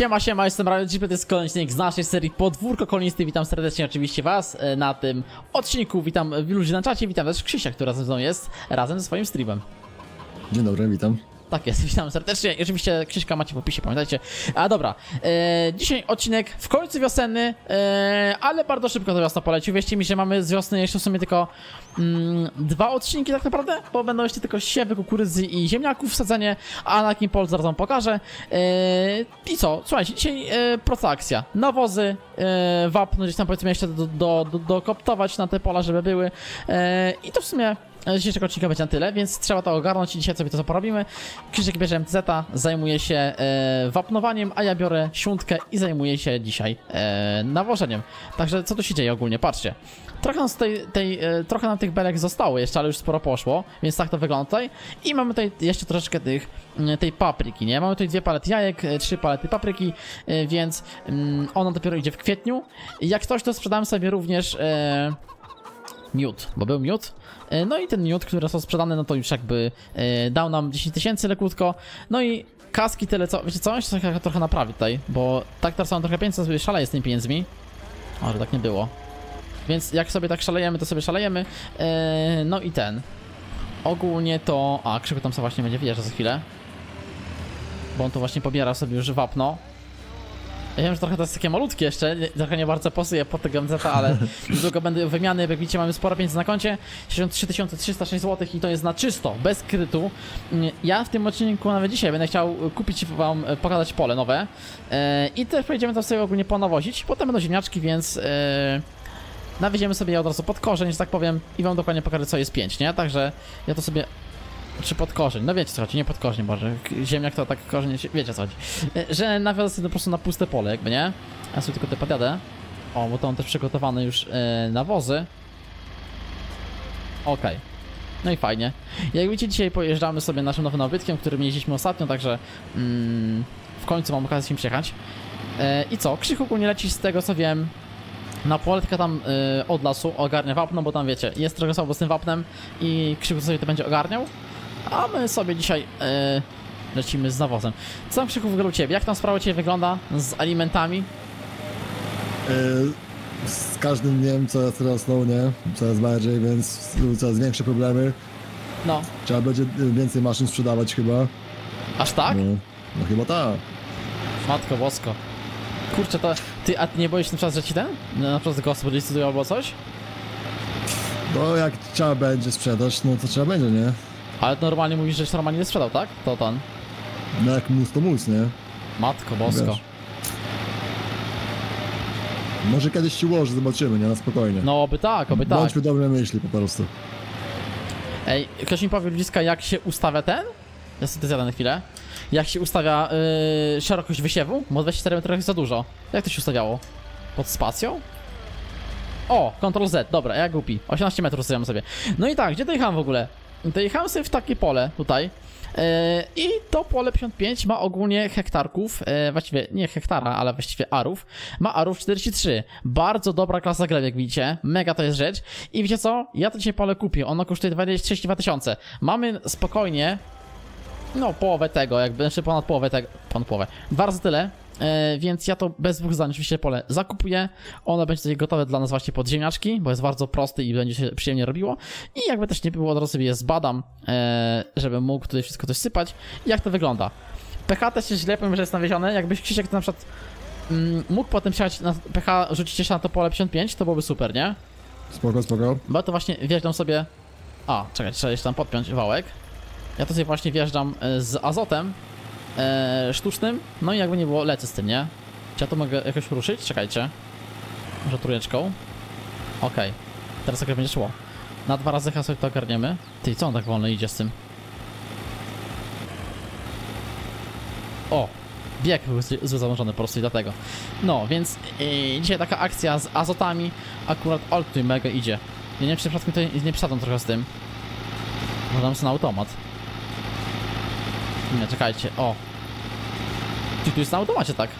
Siema, siema, jestem Radio Jeep, to jest kolejny odcinek z naszej serii Podwórko Kolonisty. Witam serdecznie oczywiście was na tym odcinku, witam ludzi na czacie, witam też Krzysia, który razem ze mną jest, razem ze swoim streamem. Dzień dobry, witam. Tak jest, witam serdecznie i oczywiście Krzyśka macie w opisie, pamiętajcie. A dobra, dzisiaj odcinek w końcu wiosenny, ale bardzo szybko to wiosna polecił. Wierzcie mi, że mamy z wiosny jeszcze w sumie tylko dwa odcinki tak naprawdę, bo będą jeszcze tylko siewy, kukurydzy i ziemniaków, wsadzenie, a na jakim polu zaraz wam pokażę. I co, słuchajcie, dzisiaj prosta akcja. Nawozy, wapno gdzieś tam powiedzmy jeszcze dokoptować na te pola, żeby były. I to w sumie z dzisiejszego odcinka będzie na tyle, więc trzeba to ogarnąć i dzisiaj sobie to porobimy. Krzysiek bierze MTZ-a, zajmuje się wapnowaniem, a ja biorę siątkę i zajmuję się dzisiaj nawożeniem. Także co tu się dzieje ogólnie? Patrzcie. Trochę nam, trochę nam tych belek zostało jeszcze, ale już sporo poszło, więc tak to wygląda tutaj. I mamy tutaj jeszcze troszeczkę tej papryki, nie? Mamy tutaj 2 palety jajek, 3 palety papryki, więc ona dopiero idzie w kwietniu. Jak coś, to sprzedałem sobie również miód, bo był miód. No i ten miód, który został sprzedany, no to już jakby dał nam 10 000 lekutko. No i kaski tyle co, wiecie co, jeszcze trochę naprawić tutaj, bo tak teraz mam trochę pieniędzy, to sobie szaleję z tymi pieniędzmi. Ale tak nie było. Więc jak sobie tak szalejemy, to sobie szalejemy. No i ogólnie to... A, Krzyku tam sobie właśnie będzie wjeżdżał za chwilę. Bo on tu właśnie pobiera sobie już wapno. Ja wiem, że trochę to jest takie malutkie jeszcze, trochę nie bardzo pasuje pod tego MZ, ale niedługo będą wymiany, jak widzicie mamy sporo pieniędzy na koncie, 63 306 zł i to jest na czysto, bez kredytu. Ja w tym odcinku nawet dzisiaj będę chciał kupić wam, pokazać pole nowe i też pojedziemy to sobie ogólnie ponawozić, potem będą ziemniaczki, więc nawieziemy sobie je od razu pod korzeń, że tak powiem, i wam dokładnie pokażę co jest 5, nie? Także ja to sobie... Czy pod korzeń? No wiecie co chodzi, nie pod korzeń, boże. Ziemniak to tak korzeń, wiecie co chodzi. Że nawiozę sobie po prostu na puste pole, jakby nie? Ja sobie tylko te podjadę. O, bo to mam też przygotowane już nawozy. Okej. No i fajnie. Jak widzicie, dzisiaj pojeżdżamy sobie naszym nowym nabytkiem, którym jeździliśmy ostatnio, także w końcu mam okazję się przejechać. I co? Krzychu ogólnie leci z tego co wiem na pole, tylko tam od lasu ogarnia wapno, bo tam wiecie, jest trochę słabo z tym wapnem i Krzychu sobie to będzie ogarniał. A my sobie dzisiaj lecimy z nawozem. Co tam, Krzychu, w ogóle u ciebie? Jak tam sprawa u ciebie wygląda z alimentami? Z każdym dniem coraz rosną, nie? Coraz bardziej, więc coraz większe problemy. No. Trzeba będzie więcej maszyn sprzedawać chyba. Aż tak? No chyba tak. Matko bosko. Kurczę, to a ty nie boisz się na przykład, że ci na przykład gospodarz decyduje albo coś? No jak trzeba będzie sprzedać, no to trzeba będzie, nie? Ale to normalnie mówisz, że normalnie nie sprzedał, tak? To. No jak mus to mus, nie? Matko bosko. Wiesz. Może kiedyś ci ułoży, zobaczymy, nie? Na spokojnie. No oby tak, oby tak. Bądźmy dobre myśli po prostu. Ej, ktoś mi powie, ludziska, jak się ustawia ten? Ja sobie to zjadę na chwilę. Jak się ustawia szerokość wysiewu? Bo 24 metrów jest za dużo. Jak to się ustawiało? Pod spacją? O, Ctrl Z, dobra, ja głupi. 18 metrów ustawiam sobie. No i tak, gdzie dojechałem w ogóle? Dojechałem sobie w takie pole tutaj. I to pole 55 ma ogólnie hektarków, właściwie nie hektara, ale właściwie arów. Ma arów 43. Bardzo dobra klasa gleb, jak widzicie. Mega to jest rzecz. I wiecie co? Ja to dzisiaj pole kupię. Ono kosztuje 32 000. Mamy spokojnie, no połowę tego, jakby, znaczy ponad połowę tego, ponad połowę. 2 razy tyle. Więc ja to bez dwóch zdań oczywiście pole zakupuję. Ono będzie tutaj gotowe dla nas właśnie pod ziemniaczki, bo jest bardzo prosty i będzie się przyjemnie robiło. I jakby też nie było, od razu sobie je zbadam, żeby mógł tutaj wszystko coś sypać. I jak to wygląda? pH też się źle, powiem, że jest nawiezione. Jakbyś, Krzysiek, to na przykład mógł potem przyjechać na pH, rzucić jeszcze na to pole 55, to byłoby super, nie? Spoko, spoko. Bo ja to właśnie wjeżdżam sobie... A, czekaj, trzeba jeszcze tam podpiąć wałek. Ja to sobie właśnie wjeżdżam z azotem sztucznym, no i jakby nie było, lecę z tym, nie? Czy ja to mogę jakoś ruszyć? Czekajcie. Może trójeczką. Okej. Teraz jak będzie szło. Na 2 razy chyba sobie to ogarniemy. Ty, co on tak wolno idzie z tym? O! Bieg był zły założony po prostu i dlatego. No, więc dzisiaj taka akcja z azotami. Akurat Alt tutaj mega idzie. Ja nie wiem, czy w przypadku tutaj nie przesadzam trochę z tym. Może dam sobie na automat. Nie, czekajcie, o. Czy tu jest na automacie, tak?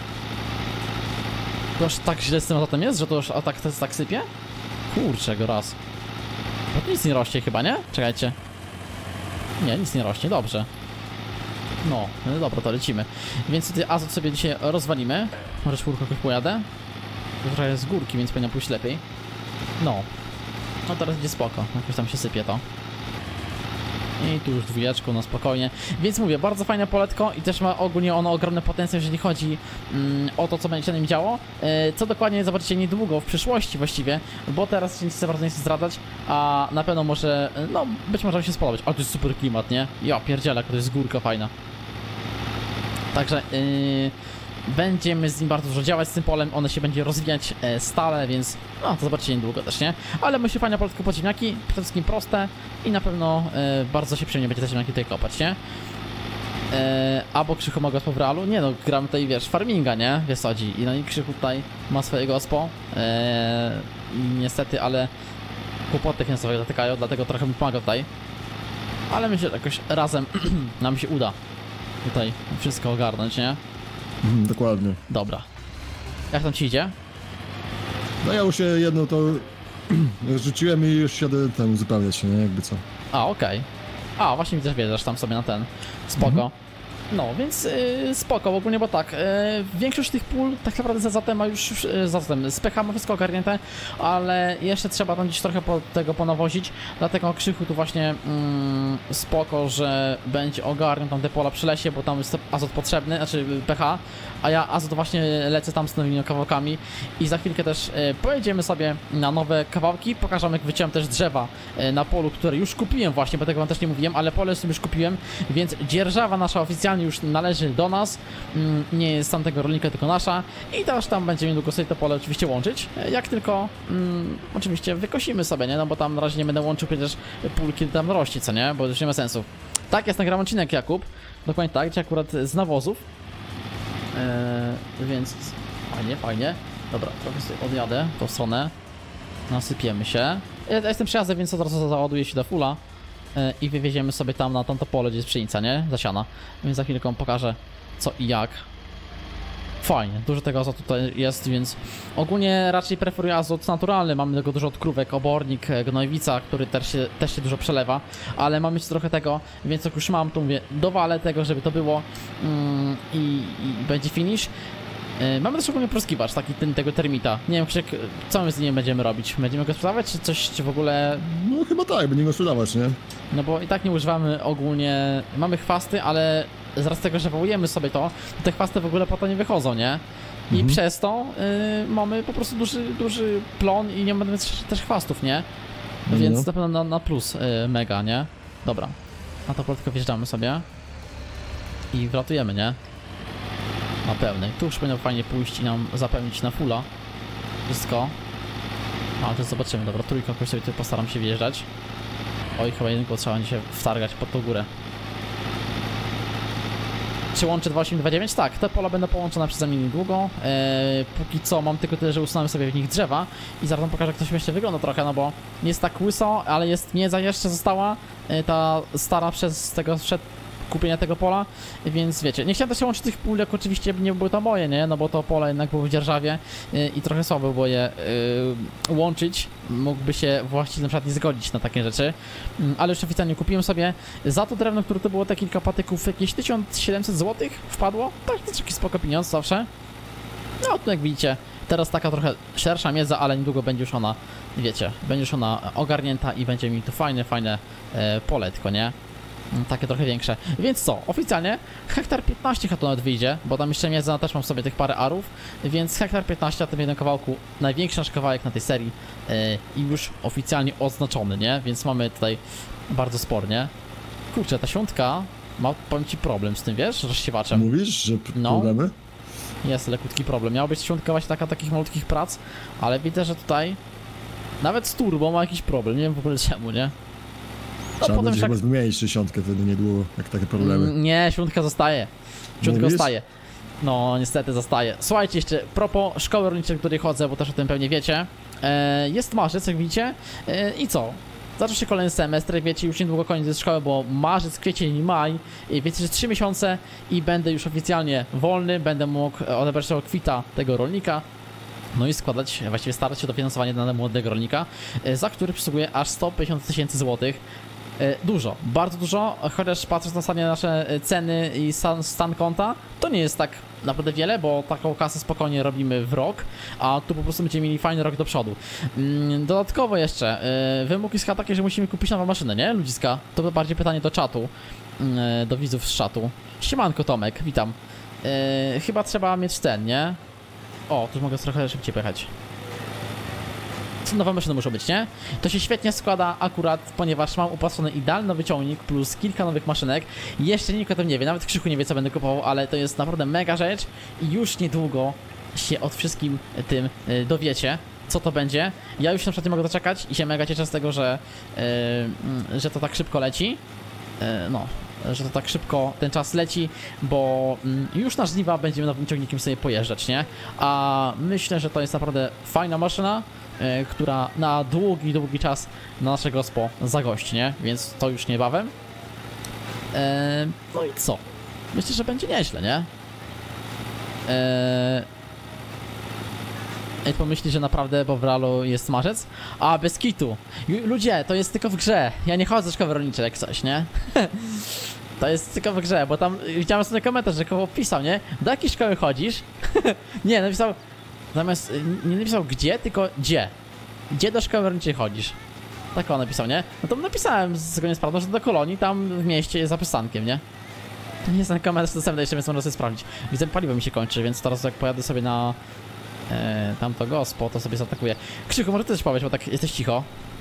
To już tak źle z tym azotem jest, że to już tak sypie? Kurczę, go raz. Bo nic nie rośnie chyba, nie? Czekajcie. Nie, nic nie rośnie, dobrze. No dobra, to lecimy. Więc tutaj azot sobie dzisiaj rozwalimy. Może czwórkę jakoś pojadę. To trochę jest z górki, więc powinno pójść lepiej. No teraz będzie spoko. Jakoś tam się sypie to. I tu już dwójeczką, no spokojnie. Więc mówię, bardzo fajne poletko i też ma ogólnie ono ogromny potencjał, jeżeli chodzi o to, co będzie się na nim działo. Co dokładnie zobaczycie niedługo, w przyszłości właściwie, bo teraz się nic za bardzo nie chcę zdradzać, a na pewno może, no być może się spodobać. Ale to jest super klimat, nie? Ja pierdzielę, to jest górka fajna. Także będziemy z nim bardzo dużo działać, z tym polem, one się będzie rozwijać stale, więc no to zobaczycie niedługo też, nie? Ale myślę, fajne poletko pod ziemniaki, przede wszystkim proste i na pewno bardzo się przyjemnie będzie te ziemniaki tutaj kopać, nie? Albo Krzychu ma gospo w realu? Nie no, gramy tutaj, wiesz, farminga, nie? Wiesz co chodzi. I no i Krzychu tutaj ma swoje gospo. Niestety, ale kłopoty finansowe dotykają, dlatego trochę mi pomaga tutaj. Ale myślę, że jakoś razem nam się uda tutaj wszystko ogarnąć, nie? Dokładnie. Dobra. Jak tam ci idzie? No ja już jedno to rzuciłem i już siadę tam uzupełniać, nie? Jakby co. A, okej. A, właśnie widzę, że wjeżdżasz tam sobie na ten. Spoko. No, więc spoko, ogólnie, bo tak, większość tych pól tak naprawdę zatem ma już, zatem z pH ma wszystko ogarnięte, ale jeszcze trzeba tam gdzieś trochę tego ponawozić, dlatego Krzychu tu właśnie spoko, że będzie ogarniał tam te pola przy lesie, bo tam jest azot potrzebny, znaczy pH, a ja azot właśnie lecę tam z nowymi kawałkami i za chwilkę też pojedziemy sobie na nowe kawałki, pokażę, jak wyciąłem też drzewa na polu, które już kupiłem właśnie, bo tego wam też nie mówiłem, ale pole sobie już kupiłem, więc dzierżawa nasza oficjalnie już należy do nas, nie jest tamtego rolnika, tylko nasza i też tam będziemy niedługo sobie to pole oczywiście łączyć, jak tylko oczywiście wykosimy sobie, nie, no bo tam na razie nie będę łączył przecież pól, kiedy tam rośnie, co nie, bo już nie ma sensu. Tak, jest nagram odcinek, Jakub, dokładnie tak, gdzie akurat z nawozów, więc fajnie, dobra, trochę sobie odjadę w tą stronę, nasypiemy się, ja jestem przejazdem, więc od razu załaduję się do fulla i wywieziemy sobie tam na tamto pole, gdzie jest pszenica, nie? Zasiana. Więc za chwilkę pokażę co i jak. Fajnie, dużo tego azotu tutaj jest, więc ogólnie raczej preferuję azot naturalny. Mamy tego dużo odkrówek, obornik, gnojowica, który też się dużo przelewa, ale mamy jeszcze trochę tego, więc jak już mam, to mówię, dowalę tego, żeby to było i będzie finish. Mamy też ogólnie pryskiwacz, taki tego termita. Nie wiem, Krzyk, co my z nim będziemy robić? Będziemy go sprzedawać, czy coś, czy w ogóle... No chyba tak, będziemy go sprzedawać, nie? No bo i tak nie używamy ogólnie... Mamy chwasty, ale z racji tego, że wołujemy sobie to te chwasty w ogóle po to nie wychodzą, nie? I przez to mamy po prostu duży plon i nie mamy też chwastów, nie? Więc na pewno na plus mega, nie? Dobra, na to tylko wjeżdżamy sobie i wlatujemy, nie? Na pełnej. Tu już powinno fajnie pójść i nam zapełnić na fulla wszystko. Ale to zobaczymy. Dobra, trójką jakoś sobie tutaj postaram się wjeżdżać. Oj, chyba jedynką trzeba będzie się wtargać pod tą górę. Czy łączę 2829? Tak, te pola będą połączone przeze mnie niedługo. Póki co mam tylko tyle, że usunąłem sobie w nich drzewa. I zaraz wam pokażę, jak to śmiesznie wygląda trochę, no bo nie jest tak łyso, ale jest miedza jeszcze została. Ta stara przez tego kupienia tego pola, więc wiecie, nie chciałem też łączyć tych pól, jak oczywiście nie były to moje, nie, no bo to pole jednak było w dzierżawie i trochę słabo było je łączyć, mógłby się właściciel na przykład nie zgodzić na takie rzeczy, ale już oficjalnie kupiłem sobie za to drewno, które to było te kilka patyków, jakieś 1700 zł wpadło, tak, to jest taki spoko pieniądz zawsze. No tu jak widzicie, teraz taka trochę szersza miedza, ale niedługo będzie już ona, wiecie, będzie już ona ogarnięta i będzie mi tu fajne poletko, nie? Takie trochę większe. Więc co? Oficjalnie hektar 15 to nawet wyjdzie, bo tam jeszcze miedza też mam sobie tych parę arów, więc hektar 15 na tym jednym kawałku, największy nasz kawałek na tej serii i już oficjalnie oznaczony, nie? Więc mamy tutaj bardzo spornie. Kurczę, ta świątka ma, powiem ci, problem z tym, wiesz, rozsiewaczem. Mówisz, że problemy? Jest lekutki problem. Miała być świątka właśnie takich malutkich prac, ale widzę, że tutaj nawet z turbo ma jakiś problem, nie wiem w ogóle czemu, nie? No, trzeba będzie chyba wymienić dziesiątkę wtedy niedługo, jak takie problemy. Nie, świątka zostaje. Świątka zostaje. No, niestety zostaje. Słuchajcie, jeszcze propos szkoły rolniczej, w której chodzę, bo też o tym pewnie wiecie. Jest marzec, jak widzicie. I co? Zaczął się kolejny semestr, jak wiecie, już niedługo koniec szkoły, bo marzec, kwiecień, maj. Wiecie, że 3 miesiące i będę już oficjalnie wolny. Będę mógł odebrać tego kwita tego rolnika. No i składać, właściwie starać się o dofinansowanie dla młodego rolnika, za który przysługuje aż 150 000 złotych. Dużo, bardzo dużo, chociaż patrząc na stanie nasze ceny i stan konta, to nie jest tak naprawdę wiele, bo taką kasę spokojnie robimy w rok, a tu po prostu będziemy mieli fajny rok do przodu. Dodatkowo jeszcze, wymóg jest chyba taki, że musimy kupić nową maszynę, nie, ludziska? To bardziej pytanie do czatu, do widzów z czatu. Siemanko Tomek, witam. Chyba trzeba mieć ten, nie? O, tu już mogę trochę szybciej pojechać. Nowe maszyny muszą być, nie? To się świetnie składa akurat, ponieważ mam upłacony idealny nowy ciągnik plus kilka nowych maszynek. Jeszcze nikt o tym nie wie, nawet Krzychu nie wie, co będę kupował, ale to jest naprawdę mega rzecz i już niedługo się od wszystkim tym dowiecie, co to będzie. Ja już na przykład nie mogę doczekać i się mega cieszę z tego, że to tak szybko leci. No, że to tak szybko ten czas leci, bo już na żniwa będziemy nowym ciągnikiem sobie pojeżdżać, nie? A myślę, że to jest naprawdę fajna maszyna, która na długi czas na nasze gospo zagości, nie? Więc to już niebawem. No i co? Myślę, że będzie nieźle, nie? Pomyśli, że naprawdę, bo w realu jest marzec. A, bez kitu. Ludzie, to jest tylko w grze. Ja nie chodzę do szkoły rolniczej jak coś, nie? To jest tylko w grze, bo tam widziałem sobie komentarz, że koło pisał, nie? Do jakiej szkoły chodzisz? Nie, napisał... Zamiast, nie napisał gdzie, tylko gdzie. Gdzie do szkoły rolniczej chodzisz? Tak on napisał, nie? No to napisałem zgodnie z prawdą, że do kolonii tam w mieście jest za przystankiem, nie? To nie jest ten komentarz dostępny jeszcze, więc można sobie sprawdzić. Widzę, paliwo mi się kończy, więc teraz jak pojadę sobie na tamto gospo, to sobie zaatakuję. Krzyku, może ty coś powiesz, bo tak jesteś cicho.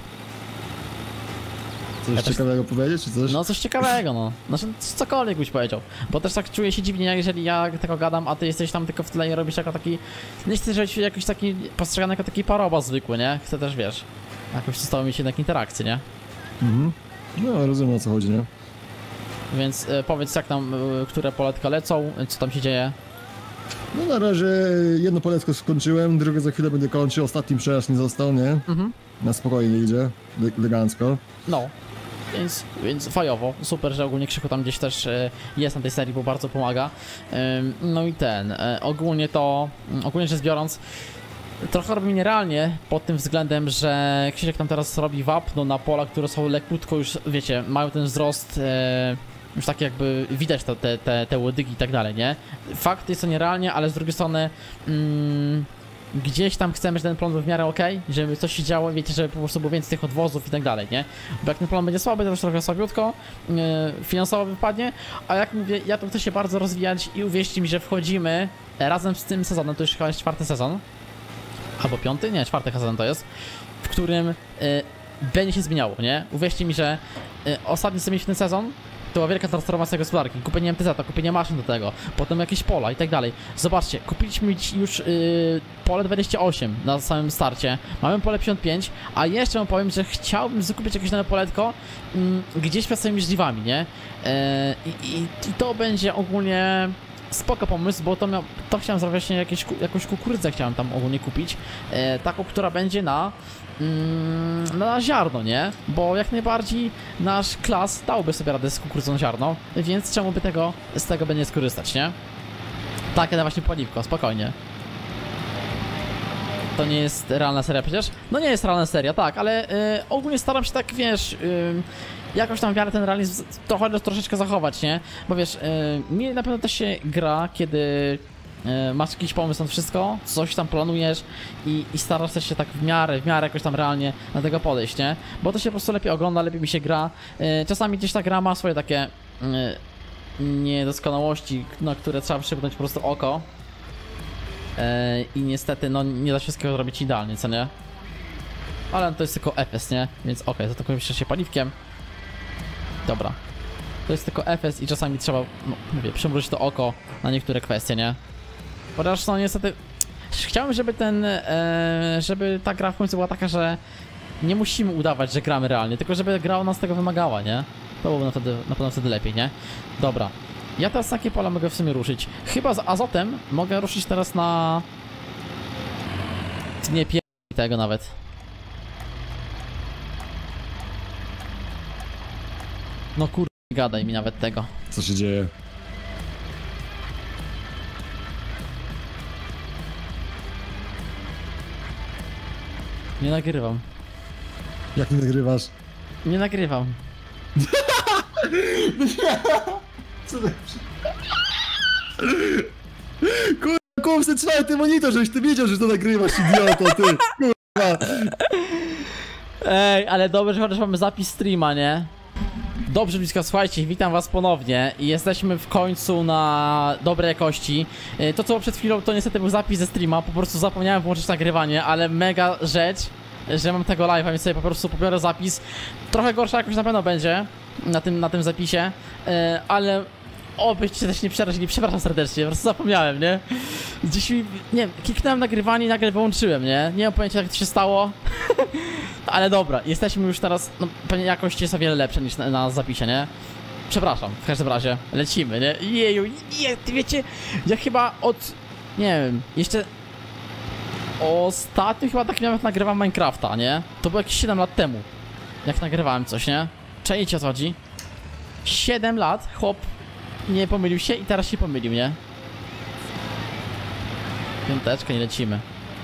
Coś ciekawego powiedzieć, czy coś? No coś ciekawego, no. Znaczy cokolwiek byś powiedział. Bo też tak czuję się dziwnie, jeżeli ja tego gadam, a ty jesteś tam tylko w tle i robisz jako taki... Nie chcę być jakiś taki postrzegany jako taki paroba zwykły, nie? Chcę też, wiesz, jakoś z tobą mieć jednak interakcję, nie? Mhm. No, rozumiem, o co chodzi, nie? Więc powiedz, jak tam, które poletka lecą, co tam się dzieje. No na razie jedno poletko skończyłem, drugie za chwilę będę kończył, ostatni przejazd nie został, nie? Mhm. Na spokojnie idzie, elegancko. No. Więc fajowo, super, że ogólnie Krzychu tam gdzieś też jest na tej serii, bo bardzo pomaga. No i ogólnie rzecz biorąc, trochę robi nierealnie pod tym względem, że Krzysiek tam teraz robi wapno na pola, które są lekutko już, wiecie, mają ten wzrost, już tak jakby widać te łodygi i tak dalej, nie? Fakt jest to nierealnie, ale z drugiej strony gdzieś tam chcemy, żeby ten plan był w miarę okej, żeby coś się działo, wiecie, żeby po prostu było więcej tych odwozów i tak dalej, nie? Bo jak ten plan będzie słaby, to też trochę słabiutko, finansowo wypadnie, a jak mówię, ja to chcę się bardzo rozwijać i uwierzcie mi, że wchodzimy razem z tym sezonem, to już chyba jest 4. sezon, albo 5? Nie, 4. sezon to jest, w którym będzie się zmieniało, nie? Uwierzcie mi, że ostatni sobie ten sezon to była wielka transformacja gospodarki, kupienie MTZ-a, kupienie maszyn do tego, potem jakieś pola i tak dalej. Zobaczcie, kupiliśmy już pole 28 na samym starcie, mamy pole 55, a jeszcze wam powiem, że chciałbym zakupić jakieś nowe poletko gdzieś przed swoimi żniwami, nie? I to będzie ogólnie spoko pomysł, bo to chciałem zrobić właśnie jakąś kukurydzę chciałem tam ogólnie kupić, taką, która będzie na ziarno, nie? Bo jak najbardziej nasz klas dałby sobie radę z kukurydzą ziarno, więc czemu by z tego by nie skorzystać, nie? Takie właśnie paliwko, spokojnie. To nie jest realna seria przecież? No nie jest realna seria, tak, ale ogólnie staram się tak, wiesz, jakoś tam w miarę ten realizm troszeczkę zachować, nie? Bo wiesz, mi na pewno też się gra, kiedy masz jakiś pomysł na wszystko, coś tam planujesz i starasz też się tak w miarę jakoś tam realnie na tego podejść, nie? Bo to się po prostu lepiej ogląda, lepiej mi się gra. Czasami gdzieś ta gra ma swoje takie niedoskonałości, na które trzeba przypnąć po prostu oko. I niestety, no nie da się wszystkiego zrobić idealnie, co nie? Ale to jest tylko FS, nie? Więc okej, zatakujemy się paliwkiem. Dobra. To jest tylko FS i czasami trzeba, no mówię, przymrużyć to oko na niektóre kwestie, nie? Ponieważ no niestety chciałem, żeby ta gra w końcu była taka, że nie musimy udawać, że gramy realnie, tylko żeby gra od nas tego wymagała, nie? To byłoby na pewno wtedy lepiej, nie? Dobra. Ja teraz takie pola mogę w sumie ruszyć. Chyba z azotem mogę ruszyć teraz na... Nie tego nawet. No kurde, gadaj mi nawet tego. Co się dzieje? Nie nagrywam. Jak nie nagrywasz? Nie nagrywam. Kurwa, kupcy, trzymaj ten monitor, żebyś ty wiedział, że to nagrywasz, idioto, ty. Kurwa. Ej, ale dobrze, że chociaż mamy zapis streama, nie? Dobrze, blisko, słuchajcie, witam was ponownie i jesteśmy w końcu na dobrej jakości. To, co było przed chwilą, to niestety był zapis ze streama, po prostu zapomniałem włączyć nagrywanie, ale mega rzecz, że mam tego live'a, więc sobie po prostu pobiorę zapis. Trochę gorsza jakoś na pewno będzie na tym zapisie, ale obyście się też nie przerazili, przepraszam serdecznie, po prostu zapomniałem, nie? Gdzieś mi, nie wiem, kliknąłem nagrywanie i nagle wyłączyłem, nie? Nie mam pojęcia, jak to się stało. Ale dobra, jesteśmy już teraz, no pewnie jakość jest o wiele lepsza niż na zapisie, nie? Przepraszam, w każdym razie, lecimy, nie? Jeju, wiecie, ja chyba nie wiem, jeszcze ostatnio chyba tak nawet nagrywam Minecrafta, nie? To było jakieś 7 lat temu, jak nagrywałem coś, nie? Czajcie, o co chodzi? 7 lat, chłop nie pomylił się i teraz się pomylił, nie? Piąteczkę, nie lecimy.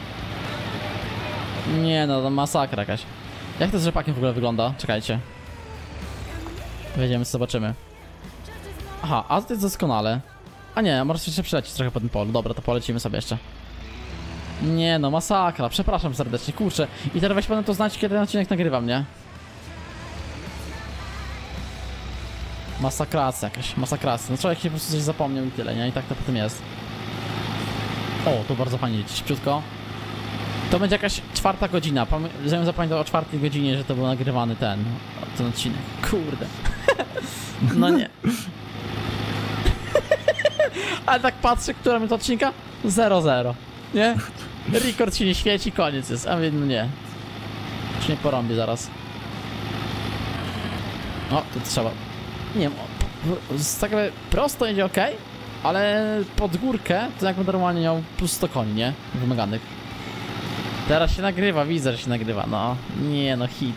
Nie no, to masakra jakaś. Jak to z rzepakiem w ogóle wygląda? Czekajcie. Wejdziemy, zobaczymy. Aha, a to jest doskonale. A nie, może jeszcze przylecieć trochę po tym polu. Dobra, to polecimy sobie jeszcze. Nie no, masakra, przepraszam serdecznie, kurczę. I teraz weź potem to znać, kiedy ten odcinek nagrywam, nie? Masakracja jakaś, masakracja. No człowiek się po prostu coś zapomniał i tyle, nie? I tak to potem jest. O, to bardzo fajnie leci, szybciutko. To będzie jakaś 4. godzina. Żebym zapamiętał o 4. godzinie, że to był nagrywany ten odcinek. Kurde. No nie. Ale tak patrzę, która mi to odcinka? 0-0. Nie? Rekord się nie świeci, koniec jest. A więc no nie. Już nie porąbię zaraz. O, tu trzeba. Nie wiem, tak jakby prosto jedzie ok, ale pod górkę to jakby normalnie miał plus 100 koni, nie? Wymaganych. Teraz się nagrywa, widzę, że się nagrywa, no. Nie no, hit.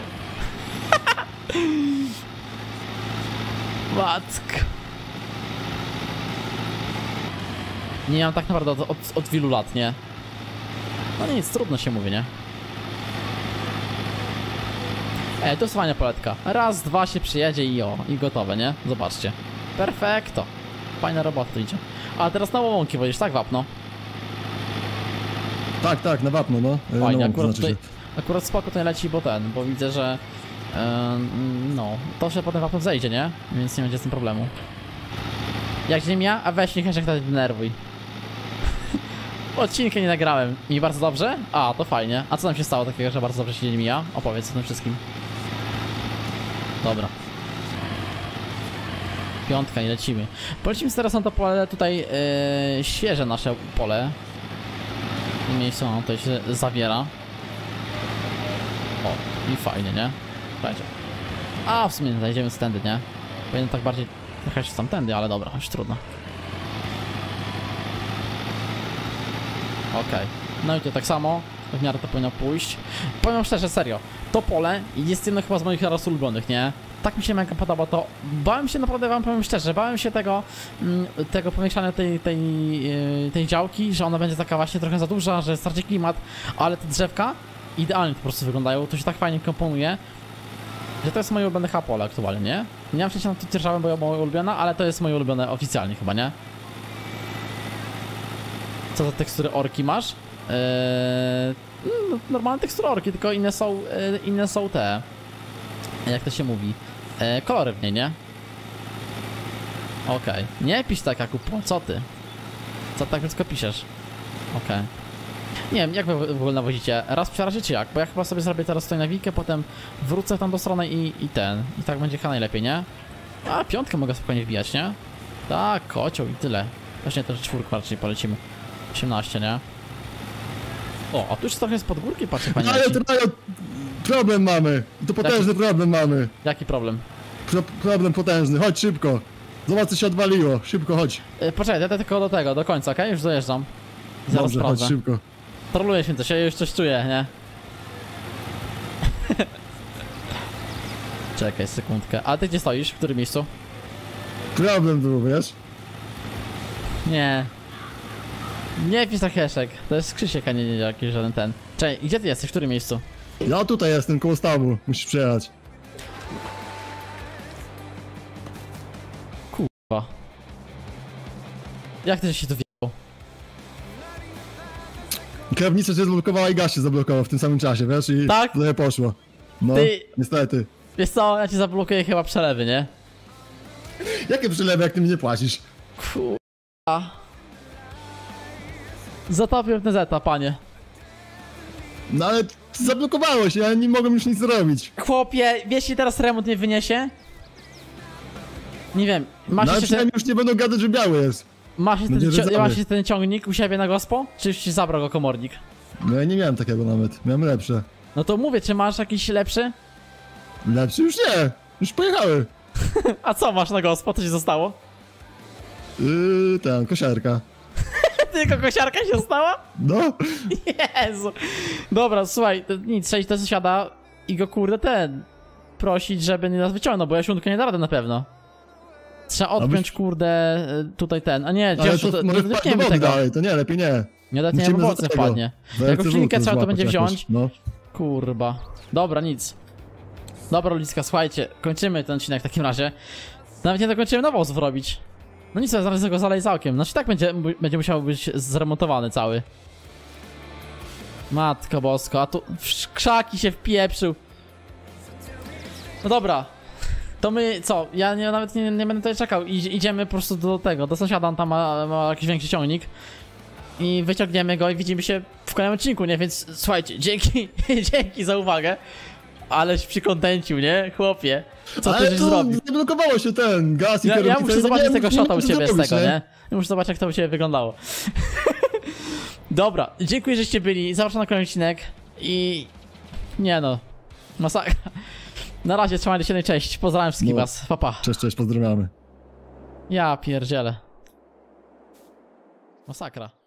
Matko. Nie mam tak naprawdę od wielu lat, nie? No nic, trudno się mówi, nie? To jest fajna poletka. Raz, dwa się przyjedzie i i gotowe, nie? Zobaczcie. Perfekto. Fajna robota to idzie. A teraz na łąki wodzisz, tak wapno? Tak, na wapno, no. Fajnie, no, akurat spoko to nie leci, bo widzę, że no, to się potem wapno zejdzie, nie? Więc nie będzie z tym problemu. Jak ziemia? A weź niech tak denerwuj. Odcinkę nie nagrałem. I bardzo dobrze? A, to fajnie. A co tam się stało takiego, że bardzo dobrze się nie mija? Opowiedz o tym wszystkim. Dobra. 5 i lecimy. Polecimy teraz na to pole tutaj świeże nasze pole. W miejscu ono tutaj się zawiera. O, i fajnie, nie? Słuchajcie. A, w sumie zajdziemy z tędy, nie? Powinien tak bardziej jechać z tamtędy, ale dobra, już trudno. Okej. No i to tak samo. W miarę to powinno pójść. Powiem szczerze, serio. To pole jest jedno chyba z moich raz ulubionych, nie? Tak mi się mega podoba to. Bałem się naprawdę, wam powiem szczerze, bałem się tego powiększania tej działki, że ona będzie taka właśnie trochę za duża, że straci klimat, ale te drzewka idealnie po prostu wyglądają, to się tak fajnie komponuje, że to jest moje ulubione pole aktualnie, nie? Nie mam szczęścia na to dzierżawę, bo ja moje ulubione, ale to jest moje ulubione oficjalnie chyba, nie? Co za tekstury orki masz? No, normalne tekstury orki, tylko inne są te, jak to się mówi, kolory w niej, nie? Okej. Nie pisz tak, Jakub, co ty? Co tak tylko piszesz? Okej. Nie wiem, jak wy w ogóle nawozicie? Raz w razie czy jak? Bo ja chyba sobie zrobię teraz tutaj nawikę, potem wrócę tam do strony i tak będzie chyba najlepiej, nie? A, 5 mogę spokojnie wbijać, nie? Tak, kocioł i tyle. Właśnie też 4 raczej polecimy. 18, nie? O, a tu już trochę z pod górki, patrzę, panie. Ale problem mamy. To potężny problem mamy. Jaki problem? Problem potężny, chodź szybko. Zobacz, co się odwaliło, szybko chodź. Poczekaj, ja tylko do końca, okej? Już dojeżdżam. Zaraz Dobrze, sprawdzę. chodź szybko. Troluję się, to się już coś czuję, nie? Czekaj sekundkę. A ty gdzie stoisz? W którym miejscu? Problem był, wiesz? Nie. Nie pisz tak Heszek. To jest Krzysiek, a nie jakiś żaden ten. Czekaj, gdzie ty jesteś? W którym miejscu? Ja tutaj jestem, koło stawu. Musisz przejechać. Jak ty się tu wjechał? Kierownica się zablokowała i gaz się zablokował w tym samym czasie, wiesz? I Tak? trochę poszło. No, Ty- niestety. Wiesz co, ja ci zablokuję chyba przelewy, nie? Jakie przelewy, jak ty mi nie płacisz? Kurwa. Zatopił TZ, panie. No ale zablokowało się, ja nie mogłem już nic zrobić. Chłopie, wiesz, czy teraz remont nie wyniesie? Nie wiem, masz No ale jeszcze przynajmniej już nie będą gadać, że biały jest. Będzie rdzawy. masz jeszcze ten ciągnik u siebie na gospo? Czy już ci zabrał go komornik? No ja nie miałem takiego nawet, miałem lepsze. No to mówię, czy masz jakiś lepszy? Lepszy już nie, już pojechały. A co masz na gospo? Co ci zostało? Kosiarka. Tylko kosiarka się stała? No, Jezu. Dobra, słuchaj, to nic, trzeba iść do sąsiada i go kurde prosić, żeby nie nas wyciągnął, bo ja siunkę nie da rady na pewno. Trzeba odpiąć kurde tutaj a nie, ale dzierżu, to to może nie wpaść do dotkniemy wody tego. dalej, to nie, lepiej nie. Nie dotkniemy, bo za mocno tego, wpadnie. za Jakąś RCW linkę to trzeba to złapać będzie jakoś. wziąć. No. Kurba. Dobra, nic. Dobra, ludziska, słuchajcie, kończymy ten odcinek w takim razie. Nawet nie dokończymy nawóz wrobić. No nic, zaraz go zalej całkiem. Znaczy tak będzie musiał być zremontowany cały. Matko bosko, a tu w krzaki się wpieprzył. No dobra. To my, co? Ja nawet nie będę tutaj czekał. Idziemy po prostu do tego, do sąsiada, on tam ma jakiś większy ciągnik. I wyciągniemy go i widzimy się w kolejnym odcinku, nie? Więc słuchajcie, dzięki za uwagę. Aleś przykontencił, nie? Chłopie. Co ty Ale żeś tu zrobił? zablokowało się ten gaz i Ja kierownica, muszę nie zobaczyć wiem, tego nie shota wiem, u co ciebie z zrobić, tego, nie? Muszę zobaczyć, jak to u ciebie wyglądało. Dobra, dziękuję, żeście byli. Zapraszam na kolejny odcinek i... Nie no. Masakra. Na razie, trzymajcie się, no i cześć. Pozdrawiam wszystkich No. was. Pa, pa. Cześć, pozdrawiamy. Ja pierdzielę. Masakra.